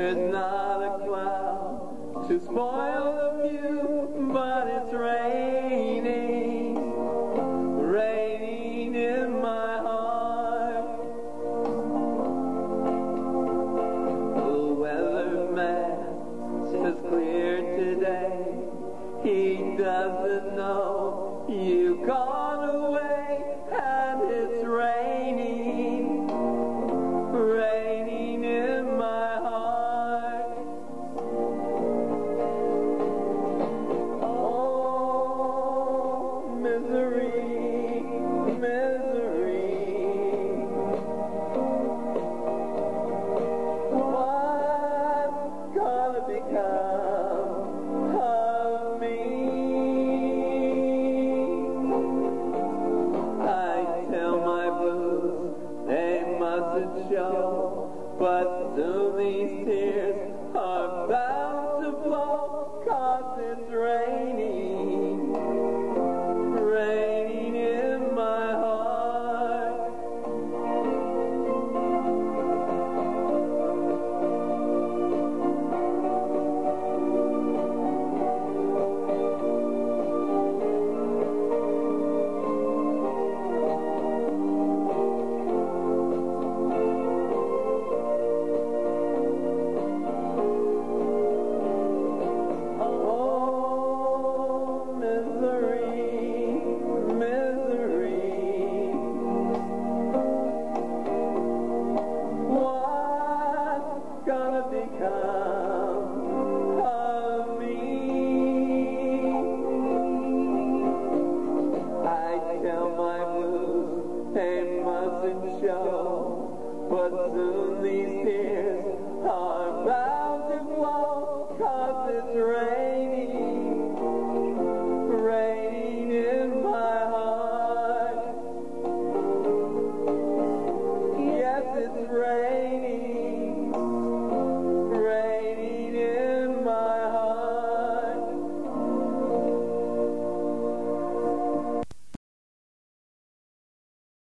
There's not a cloud to spoil the view, but it's raining, raining in my heart. The weatherman says clear today. He doesn't know you've gone away, and it's raining, raining in my heart. Oh, misery, misery. What's gonna become of me? I tell my blues they mustn't show, but soon these tears are bound to flow, 'cause it's raining, raining in my heart. But soon these tears are